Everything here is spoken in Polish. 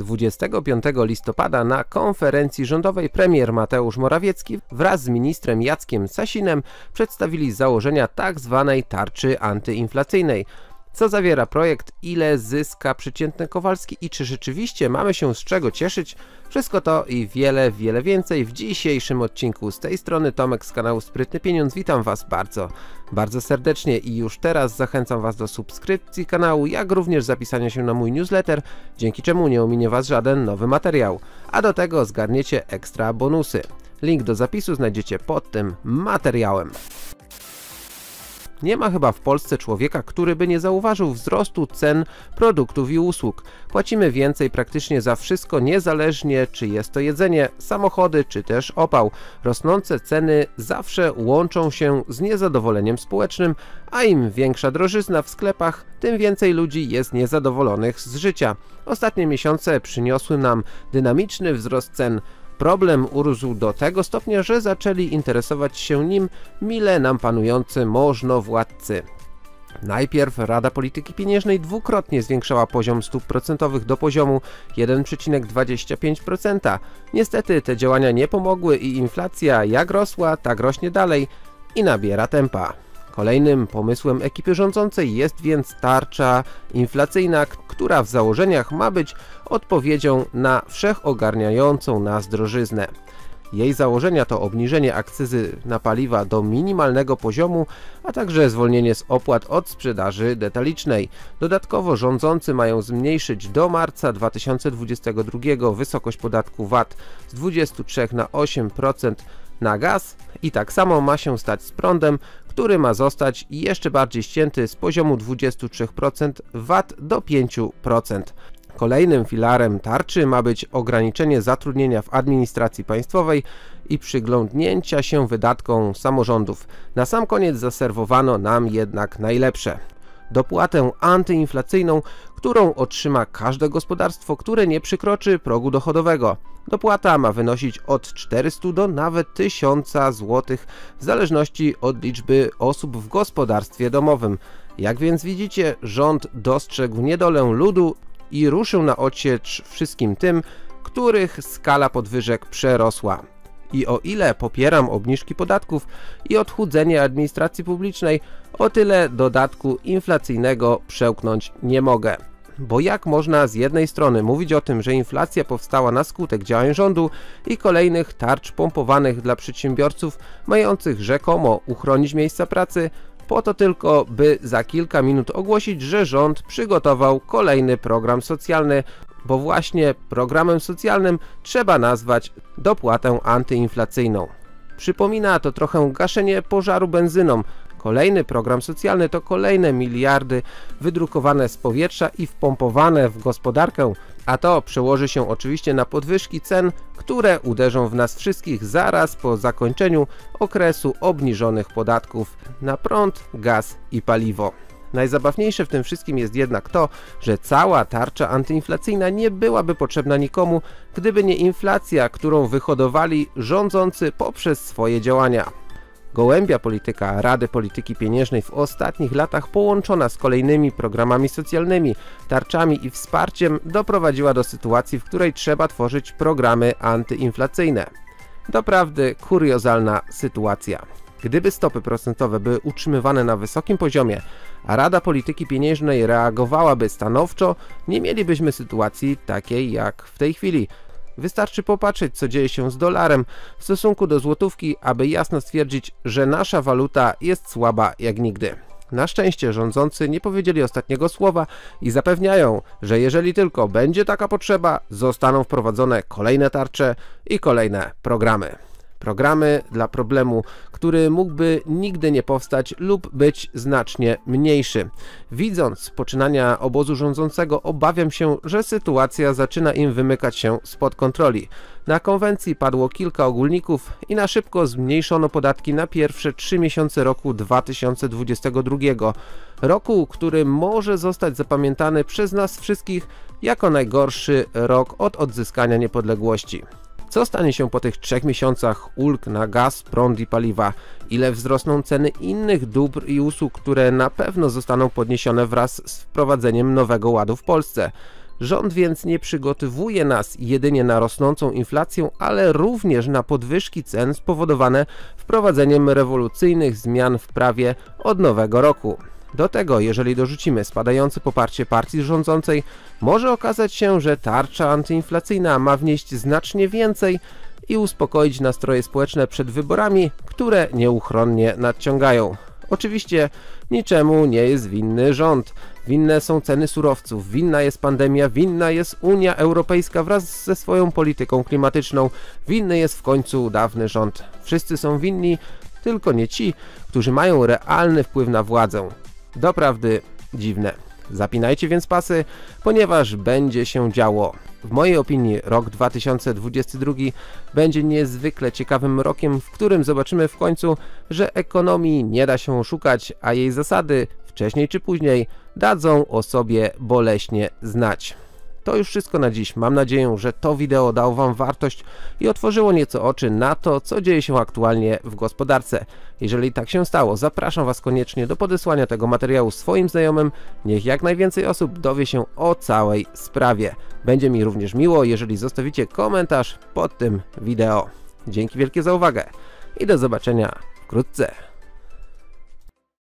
25 listopada na konferencji rządowej premier Mateusz Morawiecki wraz z ministrem Jackiem Sasinem przedstawili założenia tzw. tarczy antyinflacyjnej. Co zawiera projekt, ile zyska przeciętny Kowalski i czy rzeczywiście mamy się z czego cieszyć? Wszystko to i wiele więcej w dzisiejszym odcinku. Z tej strony Tomek z kanału Sprytny Pieniądz. Witam Was bardzo serdecznie i już teraz zachęcam Was do subskrypcji kanału, jak również zapisania się na mój newsletter, dzięki czemu nie ominie Was żaden nowy materiał. A do tego zgarniecie ekstra bonusy. Link do zapisu znajdziecie pod tym materiałem. Nie ma chyba w Polsce człowieka, który by nie zauważył wzrostu cen produktów i usług. Płacimy więcej praktycznie za wszystko, niezależnie czy jest to jedzenie, samochody czy też opał. Rosnące ceny zawsze łączą się z niezadowoleniem społecznym, a im większa drożyzna w sklepach, tym więcej ludzi jest niezadowolonych z życia. Ostatnie miesiące przyniosły nam dynamiczny wzrost cen. Problem urósł do tego stopnia, że zaczęli interesować się nim mile nam panujący możnowładcy. Najpierw Rada Polityki Pieniężnej dwukrotnie zwiększała poziom stóp procentowych do poziomu 1,25%. Niestety te działania nie pomogły i inflacja jak rosła, tak rośnie dalej i nabiera tempa. Kolejnym pomysłem ekipy rządzącej jest więc tarcza inflacyjna, która w założeniach ma być odpowiedzią na wszechogarniającą nas drożyznę. Jej założenia to obniżenie akcyzy na paliwa do minimalnego poziomu, a także zwolnienie z opłat od sprzedaży detalicznej. Dodatkowo rządzący mają zmniejszyć do marca 2022 wysokość podatku VAT z 23 na 8% na gaz i tak samo ma się stać z prądem, który ma zostać jeszcze bardziej ścięty z poziomu 23% VAT do 5%. Kolejnym filarem tarczy ma być ograniczenie zatrudnienia w administracji państwowej i przyglądnięcia się wydatkom samorządów. Na sam koniec zaserwowano nam jednak najlepsze. Dopłatę antyinflacyjną, którą otrzyma każde gospodarstwo, które nie przekroczy progu dochodowego. Dopłata ma wynosić od 400 do nawet 1000 zł w zależności od liczby osób w gospodarstwie domowym. Jak więc widzicie, rząd dostrzegł niedolę ludu i ruszył na odsiecz wszystkim tym, których skala podwyżek przerosła. I o ile popieram obniżki podatków i odchudzenie administracji publicznej, o tyle dodatku inflacyjnego przełknąć nie mogę. Bo jak można z jednej strony mówić o tym, że inflacja powstała na skutek działań rządu i kolejnych tarcz pompowanych dla przedsiębiorców mających rzekomo uchronić miejsca pracy, po to tylko, by za kilka minut ogłosić, że rząd przygotował kolejny program socjalny, bo właśnie programem socjalnym trzeba nazwać dopłatę antyinflacyjną. Przypomina to trochę gaszenie pożaru benzyną. Kolejny program socjalny to kolejne miliardy wydrukowane z powietrza i wpompowane w gospodarkę, a to przełoży się oczywiście na podwyżki cen, które uderzą w nas wszystkich zaraz po zakończeniu okresu obniżonych podatków na prąd, gaz i paliwo. Najzabawniejsze w tym wszystkim jest jednak to, że cała tarcza antyinflacyjna nie byłaby potrzebna nikomu, gdyby nie inflacja, którą wyhodowali rządzący poprzez swoje działania. Gołębia polityka Rady Polityki Pieniężnej w ostatnich latach, połączona z kolejnymi programami socjalnymi, tarczami i wsparciem, doprowadziła do sytuacji, w której trzeba tworzyć programy antyinflacyjne. Doprawdy kuriozalna sytuacja. Gdyby stopy procentowe były utrzymywane na wysokim poziomie, a Rada Polityki Pieniężnej reagowałaby stanowczo, nie mielibyśmy sytuacji takiej jak w tej chwili. Wystarczy popatrzeć, co dzieje się z dolarem w stosunku do złotówki, aby jasno stwierdzić, że nasza waluta jest słaba jak nigdy. Na szczęście rządzący nie powiedzieli ostatniego słowa i zapewniają, że jeżeli tylko będzie taka potrzeba, zostaną wprowadzone kolejne tarcze i kolejne programy. Programy dla problemu, który mógłby nigdy nie powstać lub być znacznie mniejszy. Widząc poczynania obozu rządzącego, obawiam się, że sytuacja zaczyna im wymykać się spod kontroli. Na konwencji padło kilka ogólników i na szybko zmniejszono podatki na pierwsze 3 miesiące roku 2022. Roku, który może zostać zapamiętany przez nas wszystkich jako najgorszy rok od odzyskania niepodległości. Co stanie się po tych 3 miesiącach ulg na gaz, prąd i paliwa? Ile wzrosną ceny innych dóbr i usług, które na pewno zostaną podniesione wraz z wprowadzeniem nowego ładu w Polsce? Rząd więc nie przygotowuje nas jedynie na rosnącą inflację, ale również na podwyżki cen spowodowane wprowadzeniem rewolucyjnych zmian w prawie od nowego roku. Do tego, jeżeli dorzucimy spadające poparcie partii rządzącej, może okazać się, że tarcza antyinflacyjna ma wnieść znacznie więcej i uspokoić nastroje społeczne przed wyborami, które nieuchronnie nadciągają. Oczywiście niczemu nie jest winny rząd. Winne są ceny surowców, winna jest pandemia, winna jest Unia Europejska wraz ze swoją polityką klimatyczną, winny jest w końcu dawny rząd. Wszyscy są winni, tylko nie ci, którzy mają realny wpływ na władzę. Doprawdy dziwne. Zapinajcie więc pasy, ponieważ będzie się działo. W mojej opinii rok 2022 będzie niezwykle ciekawym rokiem, w którym zobaczymy w końcu, że ekonomii nie da się oszukać, a jej zasady wcześniej czy później dadzą o sobie boleśnie znać. To już wszystko na dziś. Mam nadzieję, że to wideo dało Wam wartość i otworzyło nieco oczy na to, co dzieje się aktualnie w gospodarce. Jeżeli tak się stało, zapraszam Was koniecznie do podesłania tego materiału swoim znajomym. Niech jak najwięcej osób dowie się o całej sprawie. Będzie mi również miło, jeżeli zostawicie komentarz pod tym wideo. Dzięki wielkie za uwagę i do zobaczenia wkrótce.